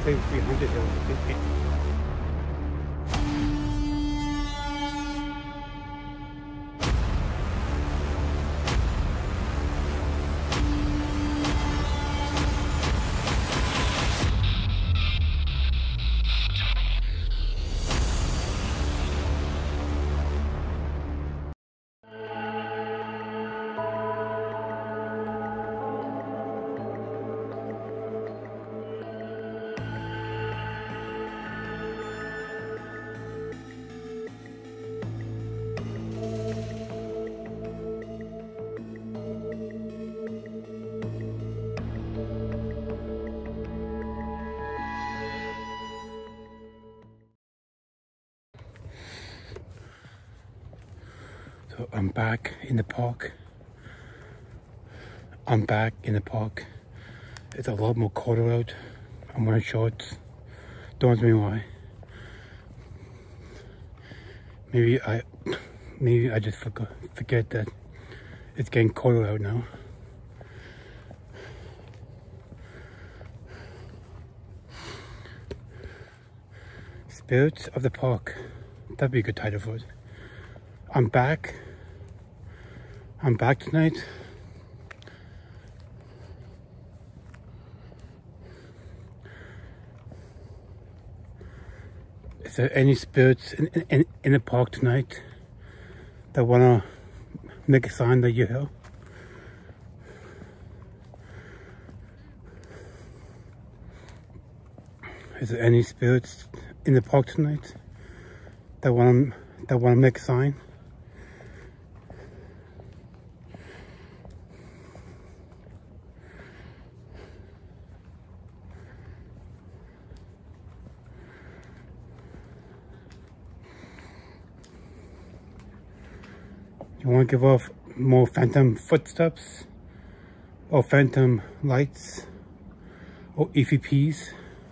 say 300 here. So I'm back in the park. It's a lot more colder out. I'm wearing shorts. Don't ask me why. Maybe I just forget that it's getting colder out now. Spirits of the Park. That'd be a good title for it. I'm back tonight. Is there any spirits in the park tonight that wanna make a sign that you're here? Is there any spirits in the park tonight that wanna make a sign? You want to give off more phantom footsteps, or phantom lights, or EVPs?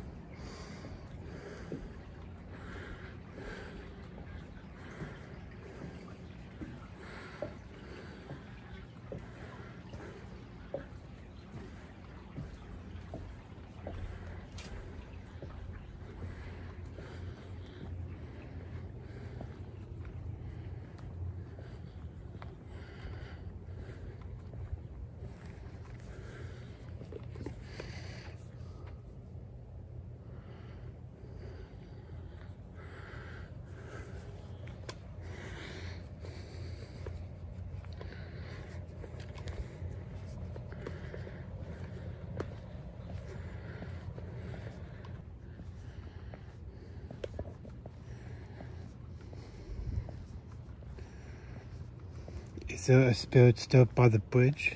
Is there a spirit still by the bridge?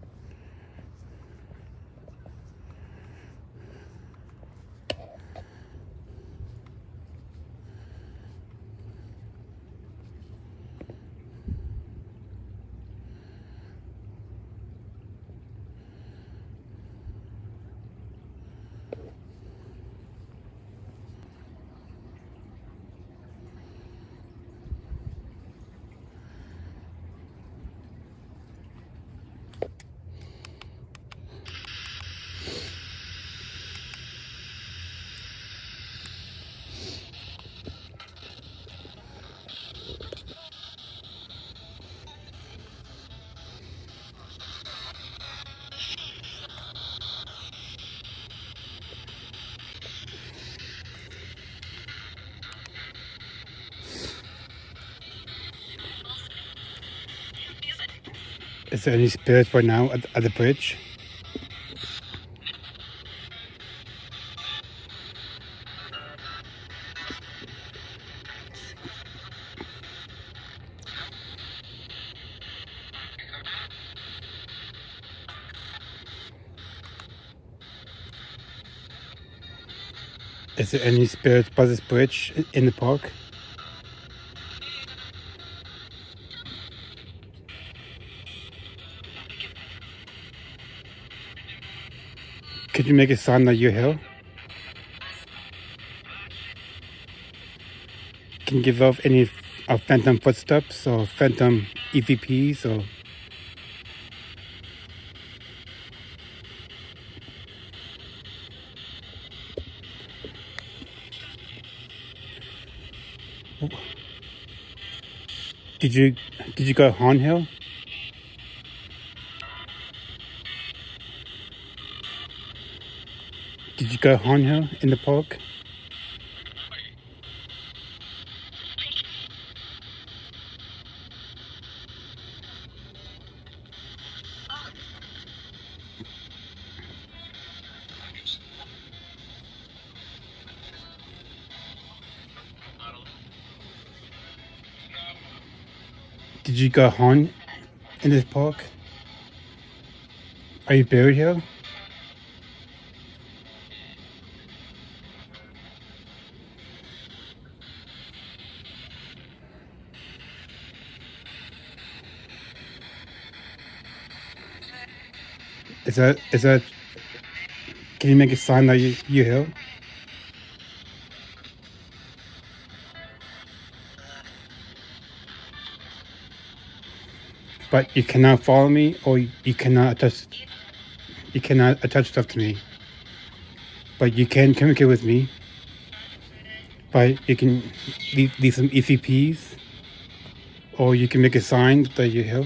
Is there any spirits right now at the bridge? Is there any spirits by this bridge in the park? Could you make a sign that you're here? Can you give off any phantom footsteps or phantom EVPs or... Did you go Horn Hill? Did you go Horn Hill in the park? Did you go Horn in this park? Are you buried here? Is that, can you make a sign that you're here? But you cannot follow me, or you cannot attach stuff to me. But you can communicate with me. But you can leave some ECPs, or you can make a sign that you're here.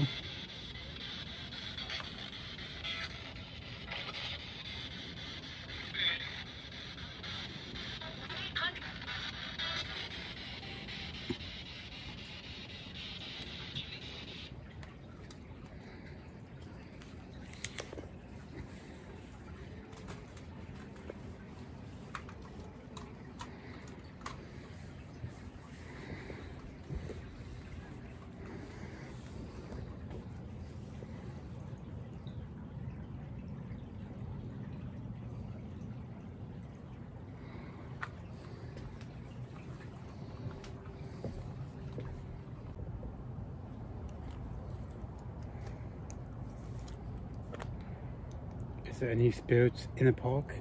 Is there any spirits in the park?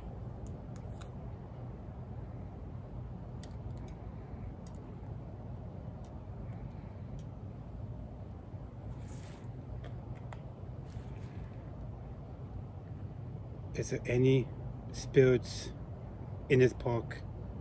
Is there any spirits in this park?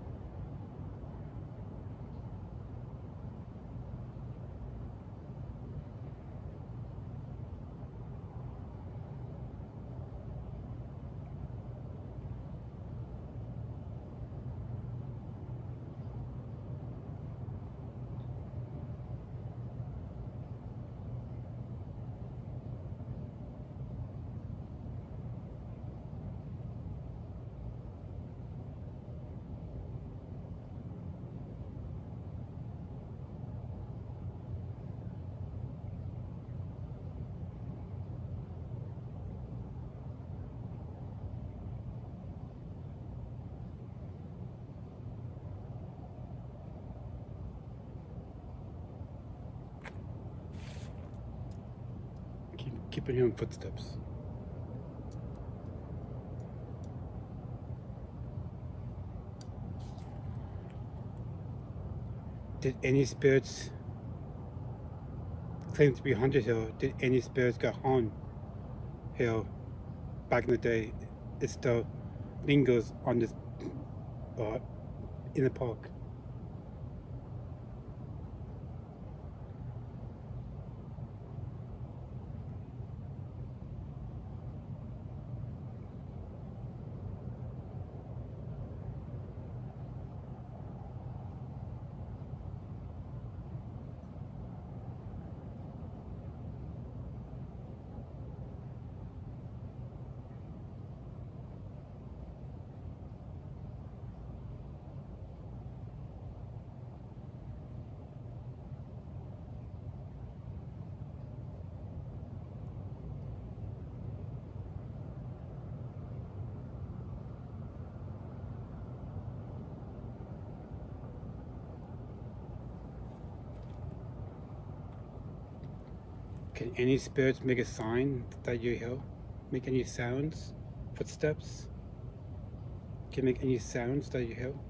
Keep on hearing footsteps. Did any spirits claim to be haunted here? Did any spirits get haunted here back in the day? It still lingers on this in the park. Can any spirits make a sign that you're here? Make any sounds? Footsteps? Can you make any sounds that you're here?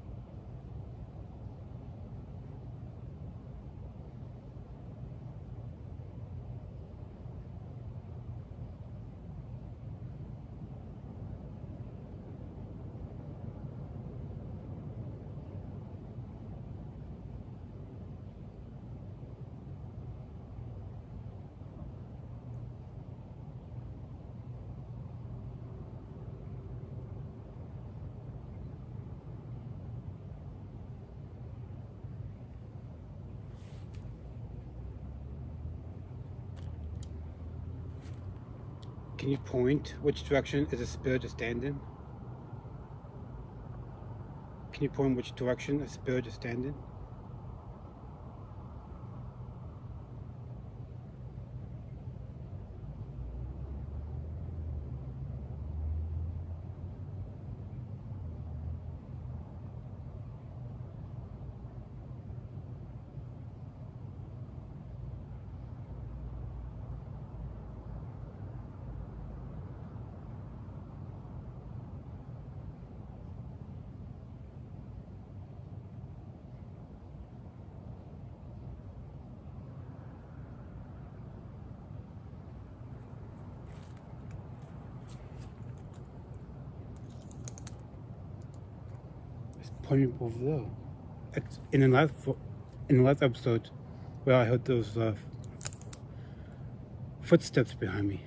Can you point which direction is a spirit to stand in? Can you point which direction a spirit to stand in? Pointing over there. It's in the last episode where I heard those footsteps behind me.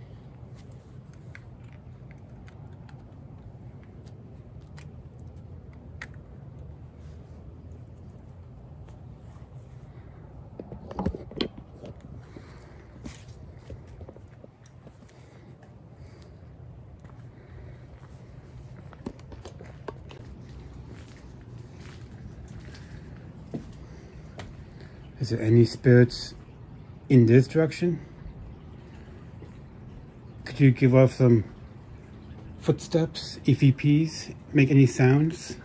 Is there any spirits in this direction? Could you give off some footsteps, EVPs, make any sounds?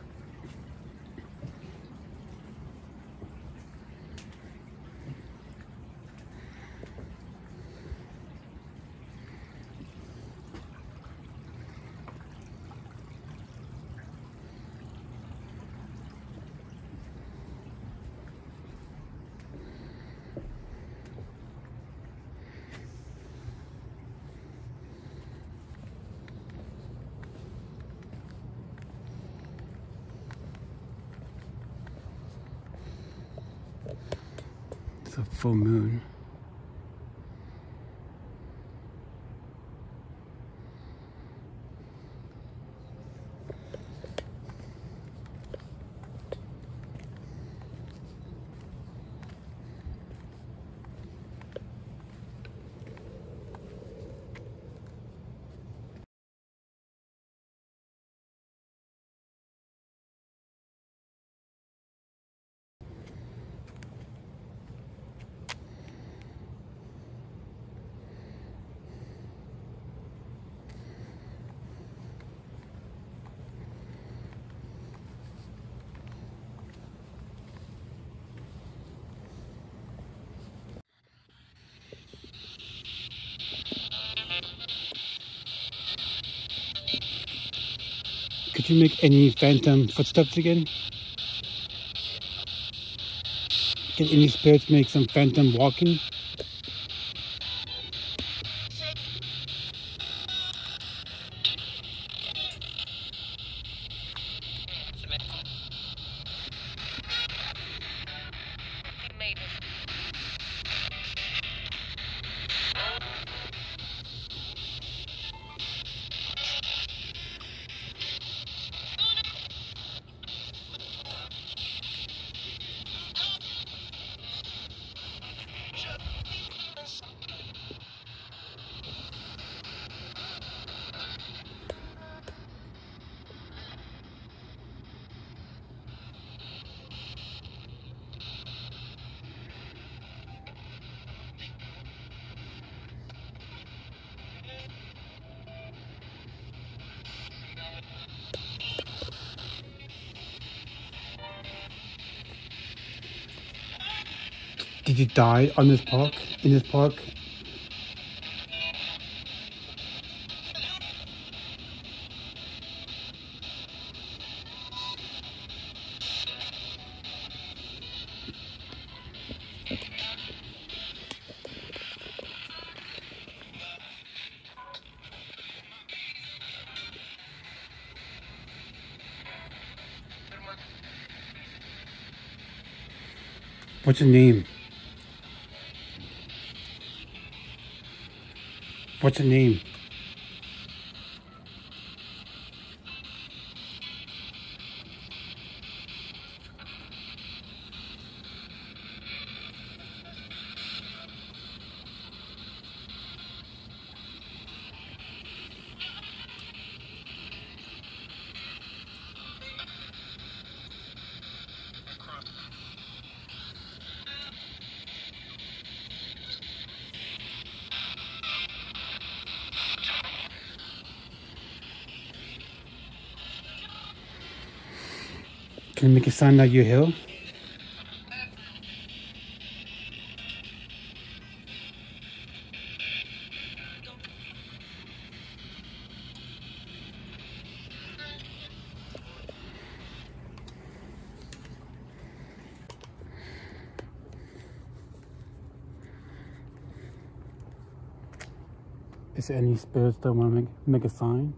It's a full moon. Could you make any phantom footsteps again? Can any spirits make some phantom walking? Did you die on this park? In this park? What's your name? What's your name? Can you make a sign that you're here? Is there any spirits that want to make a sign?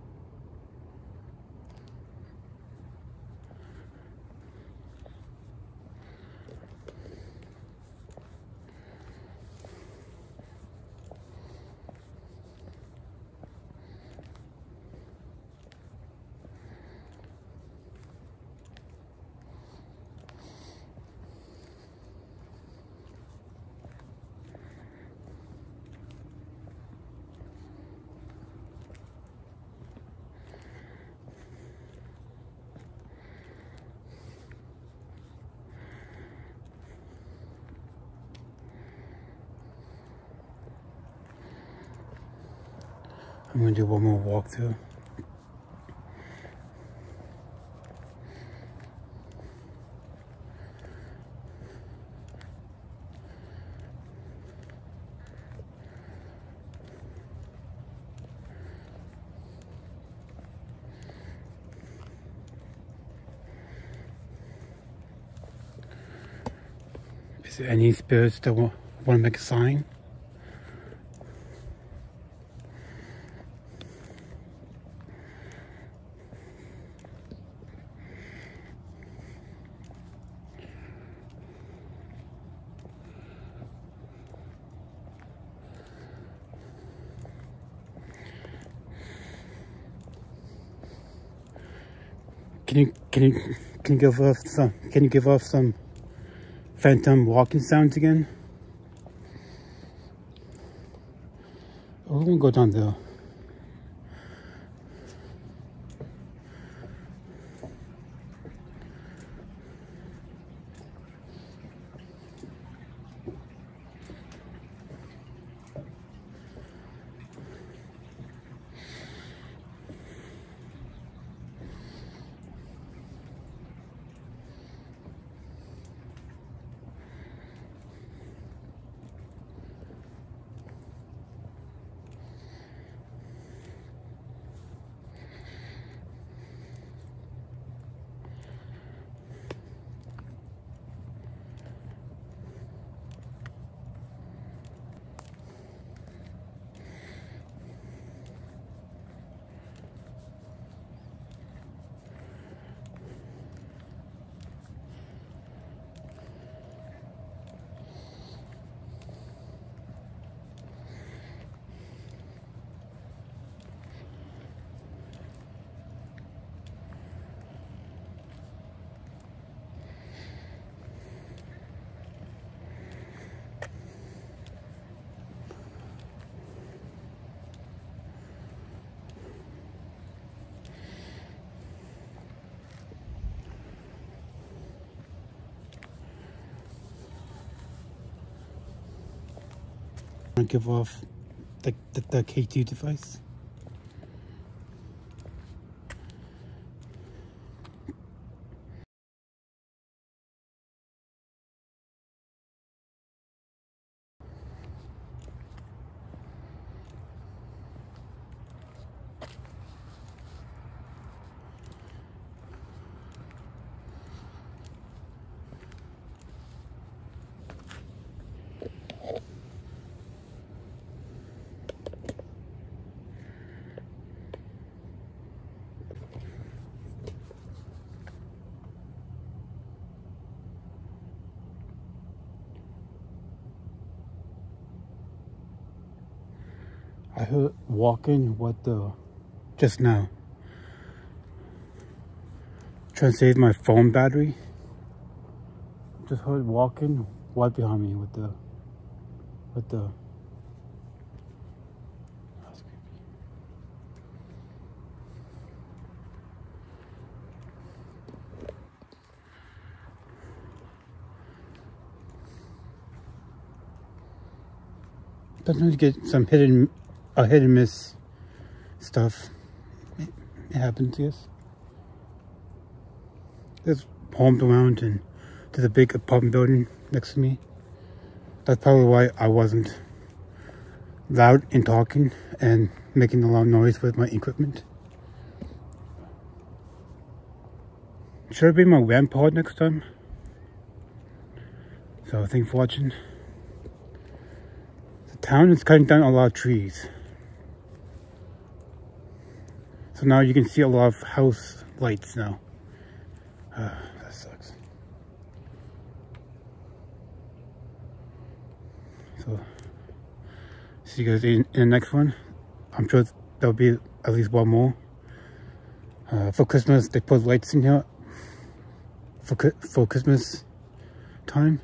I'm going to do one more walkthrough. Is there any spirits that want to make a sign? Can you give off some phantom walking sounds again? Oh, we're gonna go down there. Give off the K2 device. I heard walking just now. Trying to save my phone battery. Just heard walking right behind me with the that's creepy. Sometimes you get some hit and miss stuff. It happens, yes. there's homes around, and there's a big apartment building next to me. That's probably why I wasn't loud in talking and making a lot of noise with my equipment. Should I bring my WAN pod next time? So thanks for watching. The town is cutting down a lot of trees. So now you can see a lot of house lights now. That sucks. So see you guys in the next one. I'm sure there'll be at least one more. For Christmas, they put lights in here for Christmas time.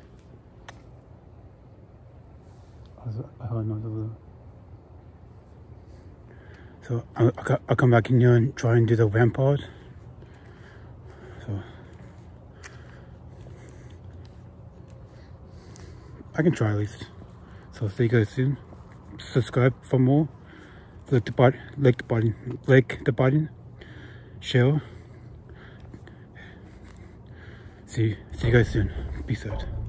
So I'll come back in here and try and do the WAN pod. So I can try at least. So see you guys soon. Subscribe for more. Like the button. Share. See you guys soon. Peace out.